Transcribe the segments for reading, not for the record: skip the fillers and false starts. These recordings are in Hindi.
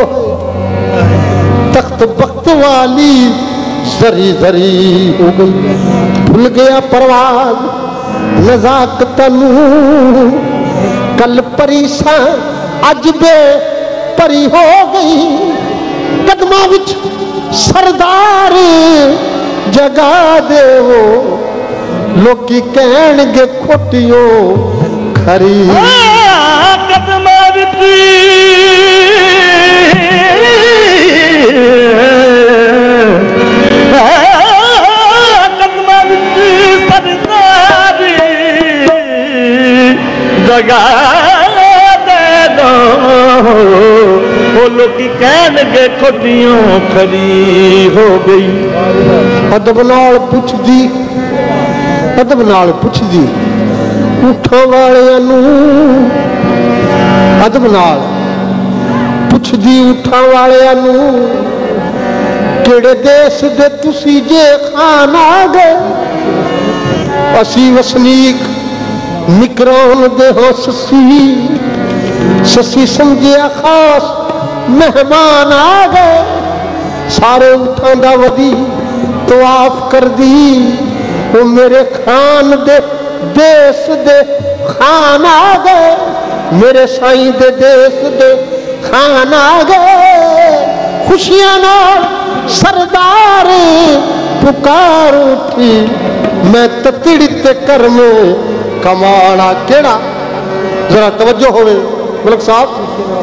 तख्त बख्त वाली जरी जरी हो गई। भूल गया परवाज नजाकत नू कल परीसा अज बे परी हो गई। कदमां विच सरदार जगा देवो लोकी कहणगे खोटियो खरी। कदमां विच जगा दे दो वो लोग कहणगे खोटियों खरी हो गई। अदब नाल पुछदी उठां वालियां नू अदब नाल पुछदी उठां वालियां नू किहड़े देश दे तुसी जे खान आ गए। असी वसनीक निकरान दे हो ससी समझिया खास मेहमान आ गए। सारे उठां दा वदी तवाफ कर दी वो मेरे खान दे देश दे खान आ गए। मेरे साईं दे देश दे खान आ गए। खुशियां नाल सरदार पुकार उठी मैं ततिड़ी ते कर में कमाना केड़ा। जरा तवज्जो होवे मलक साहब।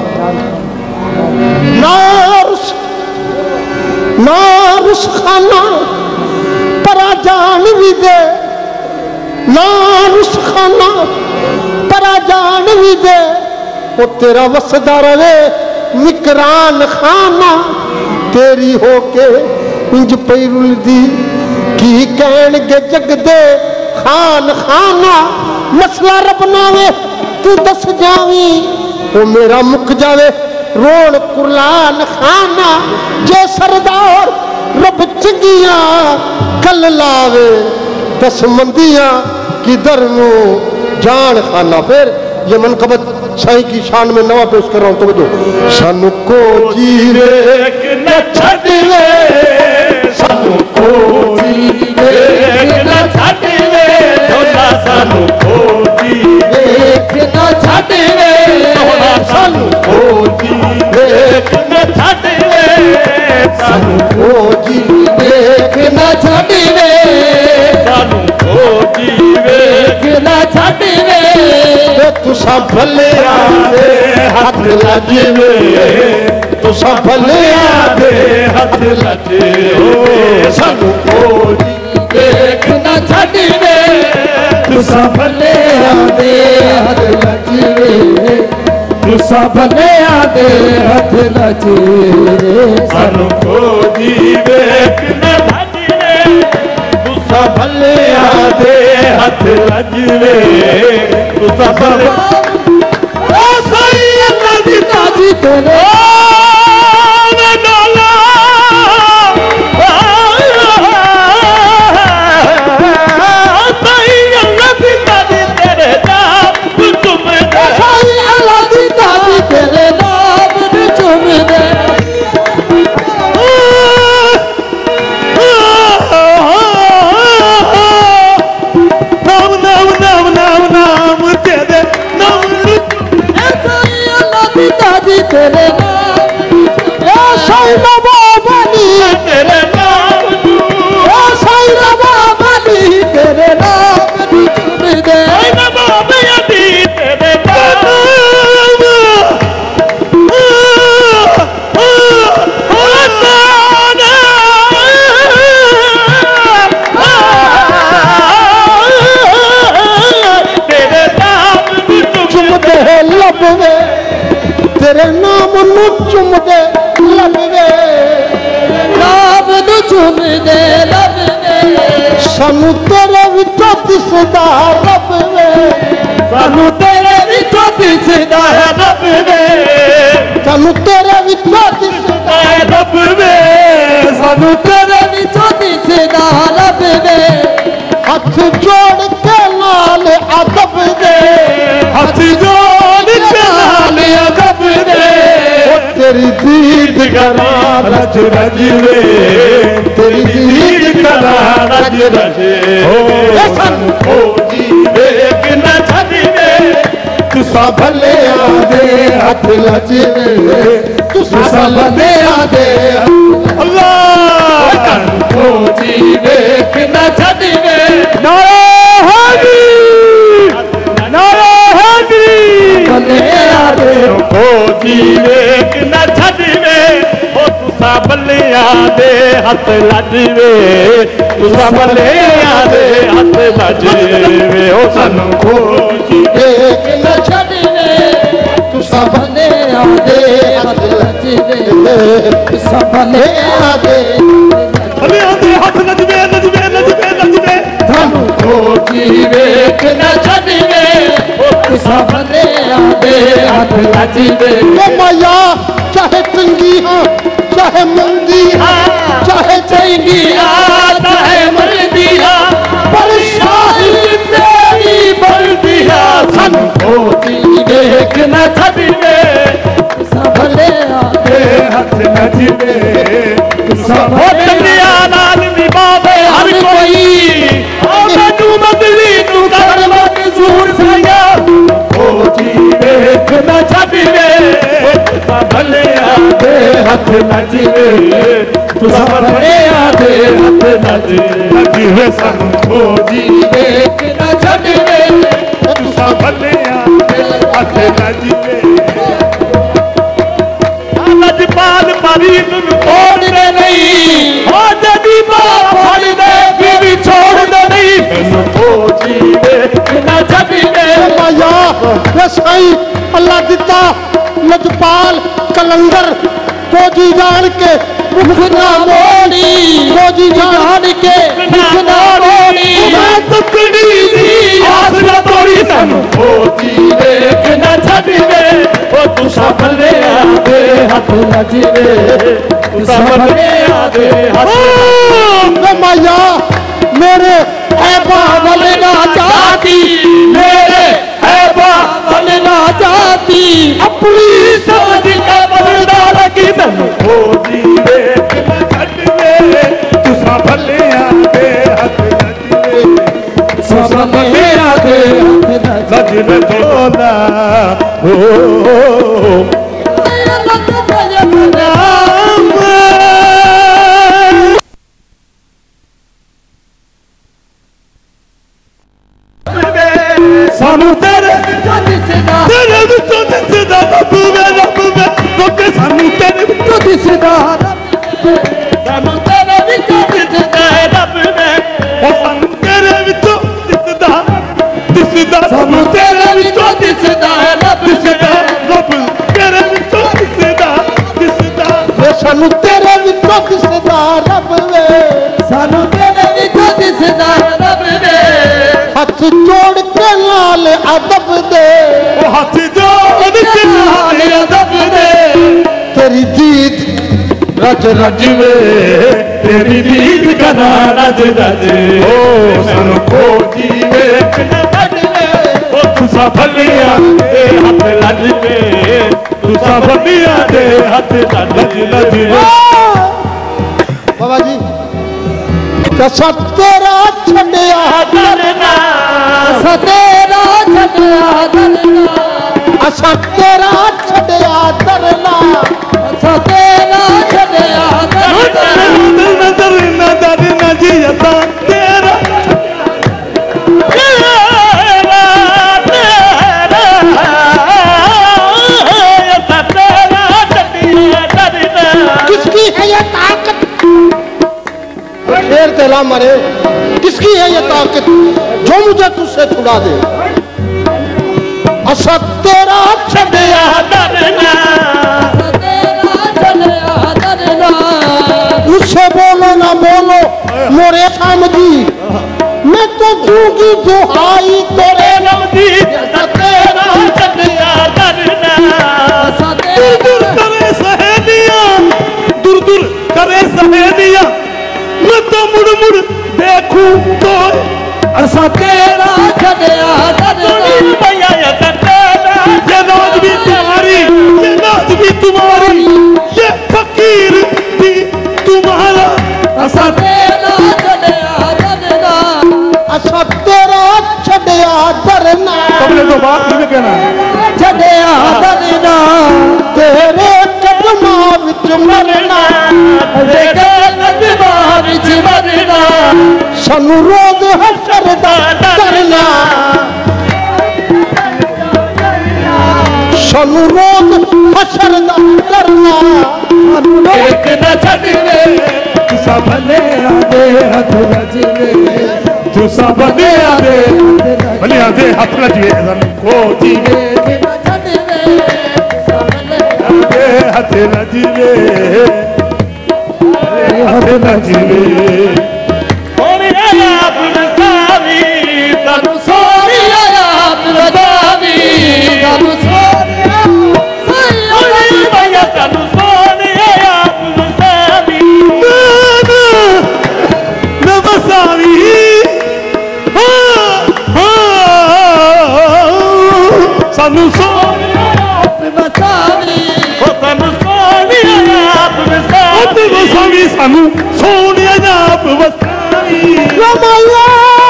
नारुस खाना परा जान भी दे नारुस खाना परा जान भी दे वो तेरा वसदा रवे निकरान खाना। तेरी होके इंज पई रुलदी की कहणगे जग दे खान खाना। मसला रब नावे तू दस जावी वो मेरा मुक जावे रोण कुरलान खाना। जे सरदार रब चंगिया कल लावे दस मंदियां किधर नू जान खाना। फिर ये मनकबत साईं की शान में नवा पेश कर रहा हूं। तो सानू को जीवे न छड़वे सानू को जीवे न छड़वे सानू को जीवे न छड़वे सानू को जीवे न छड़वे सानू को जीवे न छड़वे सानू को जीवे न छड़वे। तुसा भले आदे हथ लजवे तुसा भले आदे हथ लजे सानू को जीवे न छड़वे तुसा भले आदे हथ लजवे तुसा भले आदे हथ लजवे सानू को जीवे न छड़वे तुसा भले आदे हथ लजवे तुसा भले साईं अल्लाह दी ताजी तेरे तेरे नाम साईं बाबा बनी तेरे नाम साईं बाबा बनी तेरे नाम दे बाबा बनी तेरे तेरे नाम नू चुम दे लबवे नाम नू चुम दे लबवे सानू तेरे विचों दिसदा रब वे सानू तेरे विचों दिसदा रब वे सानू तेरे विचों दिसदा रब वे सानू तेरे विचों दिसदा रब वे। हाथ जोड़ के नाल अदब दे हाथ जोड़ के नाल अदब दे तेरी दीद करा रज रज वे तेरी दीद करा रज रज ओ जी वेख न छड़वे तुसा भले आदे हाथ लज वे तुसा भले आदे अल्लाह ओ जी वेख न छड़वे नारा भले आदे ओ जी वेख न छड़वे ओ तुसा भले आदे हाथ लज वे तुसा भले आदे हाथ लज वे ओ सानू खोजी देख न छड़वे तुसा भले आदे हाथ लज वे तुसा भले आदे भले आदे हाथ लज वे लज वे लज वे लज वे सानू खोजी वेख न छड़वे ओ तुसा भले आदे हाथ लज वे माया चाहे चंगी हाँ चाहे मंदी हाँ चाहे चंगी चाहे मंदी पर शाही तेरी बल्दी सानू खोजी वेख न छड़वे भले आदे हाथ लज वे दुनिया नाल निभावे हर कोई मैनू बदली तू कर मंजूर सैया ओ जी वेख न छड़वे भले आदे हाथ लज वे तुसा भले आदे हाथ लज वे सानू खोजी वेख न छड़वे तुसा भले आदे हाथ लज वे लजपाल मरीज छोड़ दे नहीं ओ जदी बाप फड़ दे बीवी छोड़ दे नहीं मैनू खोजी वेख न छड़वे माया रसाई अल्लाह दिता लजपाल कलंदर फौजी जान के मुख ना मोड़ी फौजी जान के मुख ना मोड़ी मैं टुकड़ी दी आस न तोड़ी सानू खोजी वेख न छड़वे ओ तुसा भले आदे हाथ लज वे तुसा भले आदे हाथ वे माया मेरे ऐबा वाले ना चाहती मेरे ऐबा वाले ना चाहती अपनी समझ का बदला लगी मैनू खोजी वेख न छड़वे तुसा भले आदे हाथ लज वे तुसा भले आदे हाथ लज वे तोला ओ सानू तेरे विचों दिसदा रब वे लोके सानू तेरे विचों दिसदा सानू तेरे विचों दिसदा रब वे ओ सानू तेरे विचों दिसदा सानू तेरे विचों दिसदा रब तेरे विचों दिसदा वे सानू तेरे विचों दिसदा रब वे सानू तेरे विचों दिसदा रब वे हाथ जोड़ के लाल अदब दे ओ हाथ जोड़ के लाल अदब दे तेरी दीद रज रज वे तेरी दीद करा रज रज ओ सानू खोजी वेख न छड़वे ओ तुसा भले आदे हाथ लज वे तुसा भले आदे हाथ लज वे बाबा जी कसा तेरा छड़िया डरना सतेरा छड़िया डरना असा तेरा छड़िया डरना सतेरा छड़िया डरना डरना डरना जी असा तेरा किसकी है ये ताकत शेर तेरा मरे किसकी है ये ताकत जो मुझे तुझसे छुड़ा दे असा तेरा छड़िया डरना मुझसे बोलो ना बोलो मोरे शाम जी मैं तो दूंगी दुहाई तेरे नम दी तेरा छड़िया डरना दूर दूर करे सहेलियां दूर दूर करे सहेलियां मैं तो मुड़ मुड़ देखूं तो असा तेरा छड़िया डरना भैया ये रोज भी तुम्हारी तो बात नहीं कहना छड़िया दलना तेरे कदमां विच मरना तेरे कदमां विच मरना सानू रोज हशर दा डरना सानू रोज हशर दा डरना एक न छड़वे तुसा भले आदे हथ लजवे तुसा भले आदे हथ लजवे को जीवे हथ लजवे हथ लजवे सोने आप नसावी तनु सोने आप नसावी तनु सोने भैया तनु सोने आप नसावी नमसावी सानू सोने आप नसावी तनु सोने आप नसावी वसावी सानू सोने आप वसावी रमाया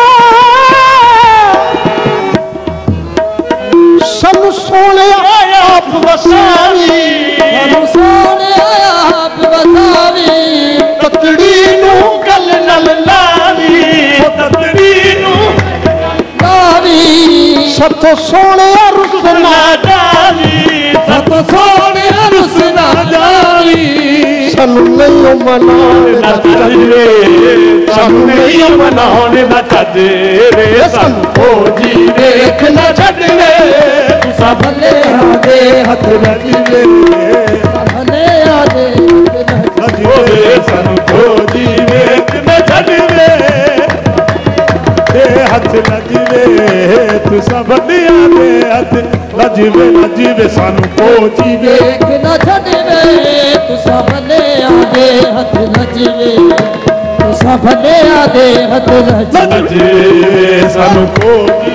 सानू सोने आप वसावी सानू सोने आप वसावी ततड़ी नू गल नल लावी ततड़ी नू लावी सत सोने रुसना डाली सत सोने रुसना डाली सानू नहीं मनाने दा नचरे सानू नहीं मनाने दा चजरे सानू ओ जी देख न छड़वे तुसा भले आदे हथ लजवे भले आदे लजवे सानू ओ जी देख न छड़वे हथ लजवे तुसा भले आदे हथ लजवे लजवे सानू ओ जी देख न छड़वे तुसा भले आदे हथ लजवे तुसा भले आदे हथ लजवे सानू को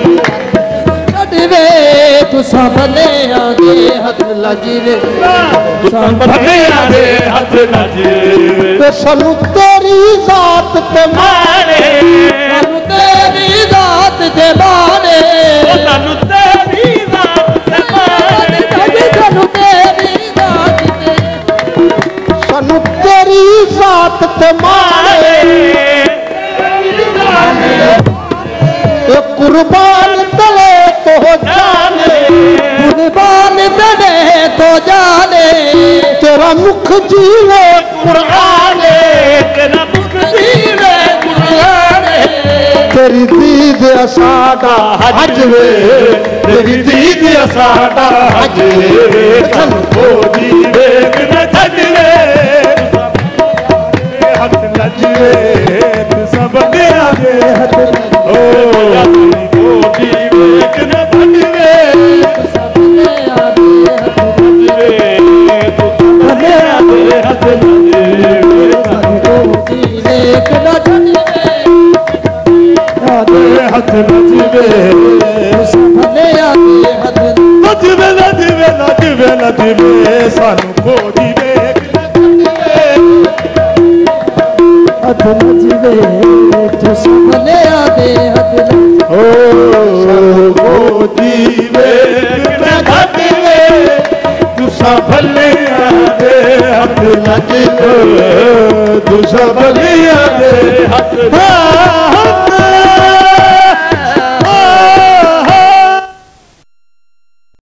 छड़वे तुसा भले आदे हथ लजवे तुसा भले आदे हथ लजवे ते सानू तेरी जात ते माने सानू तेरी दात दे बाने सानू तेरी जात ते माने सानू तेरी दात दे सानू तेरी जात ते माने ए कुर्बान तले तो जाने कुर्बान तने तो जाने तेरा मुख जीवे कुरान तेरा मुख जीवे कुरान तेरी दीद साडा हजवे तेरी दीद साडा हजवे सानू को जीवे न छड़वे हथ लजवे तुसा भले आदे हथ ओ को जीवे न छड़वे भले आदे भले आदे हथ लजवे देख न छड़वे आदे हथ लजवे भले आदे हथ लजवे लजवे लजवे लजवे सानू को जीवे हथ लजवे तुसा भले आदे हथ ओ जीवे न छड़वे तुसा भले आदे हथ लजवे तुसा भले आदे हथ